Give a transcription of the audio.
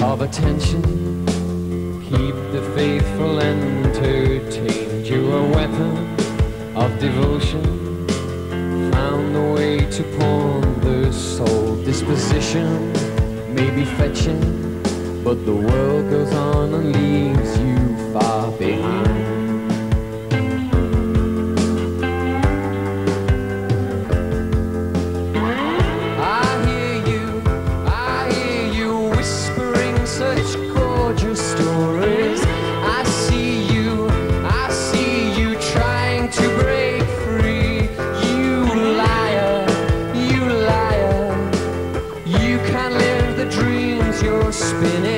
of attention. Keep the faithful entertained. You're a weapon of devotion, found the way to pawn the soul. Disposition may be fetching, but the world goes on and leaves you far behind. I hear you whispering such gorgeous stories. I see you trying to break free. You liar, you can't live the dreams you're spinning.